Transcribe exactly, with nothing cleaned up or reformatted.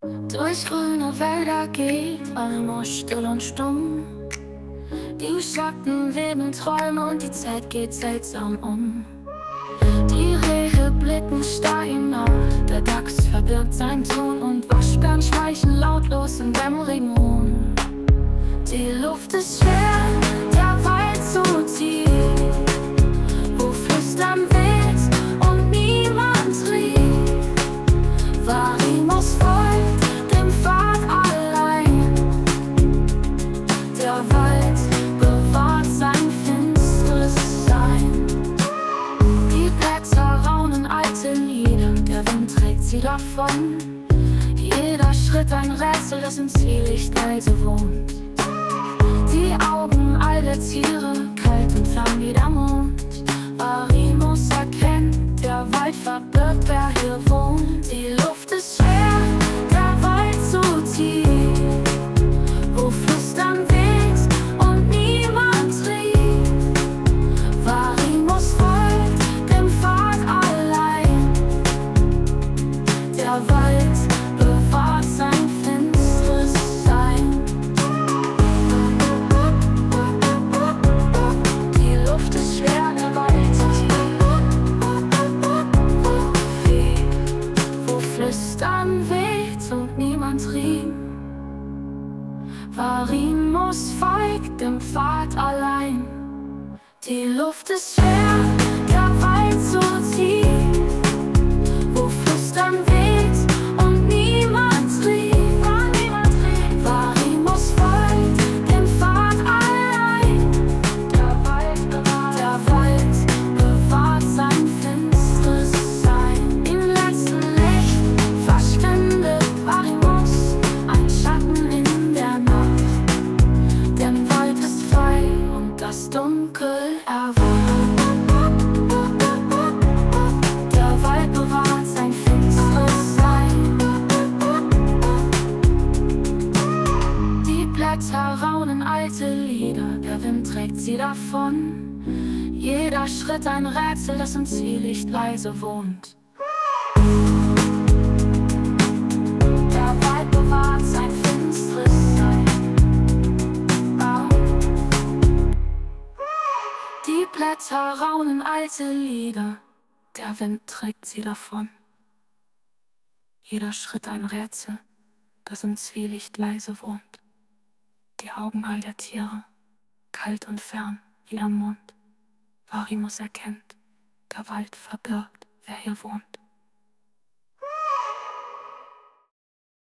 Durch grüne Wälder geht Almo still und stumm. Die Schatten weben Träume und die Zeit geht seltsam um. Die Rehe blicken starr hinauf, der Dachs verbirgt sein Tun und Waschbären schmeicheln lautlos im dämmerigen Ruhen. Die Luft ist schwer, der Wald so tief, wo Flüstern weht und niemand rief. Varimos folgt dem Pfad allein, der Wald bewahrt sein finstres Sein. Die Blätter raunen alte Lieder, der Wind trägt sie davon. Jeder Schritt ein Rätsel, das im Zwielicht leise wohnt. Die Augen all der Tiere, kalt und flamm wie der Mond. Varimos erkennt, der Wald verbirgt, wer hier wohnt. Die Luft ist schwer, der Wald so tief, wo Flüstern weht und niemand rief. Varimos folgt dem Pfad allein, der Wald bewahrt sein finstres Sein. Die Luft ist schwer, der Wald so tief, wo Flüstern weht und niemand riem. Varimos folgt dem Pfad allein. Die Luft ist schwer, der Wald so tief, wo Flüstern weht und niemand rief. Varimos folgt dem Pfad allein, der Wald bewahrt, der Wald bewahrt sein finstres Sein. Im letzten Licht verschwindet Varimos, ein Schatten in der Nacht. Der Wald ist frei und das Dunkel erwacht. Der Wald bewahrt sein finstres Sein. Die Blätter raunen alte Lieder, der Wind trägt sie davon. Jeder Schritt ein Rätsel, das im Zwielicht leise wohnt. Der Wald bewahrt sein finstres Sein. Ah. Die Blätter raunen alte Lieder, der Wind trägt sie davon. Jeder Schritt ein Rätsel, das im Zwielicht leise wohnt. Die Augen all der Tiere, kalt und fern wie der Mond. Varimos erkennt, der Wald verbirgt, wer hier wohnt.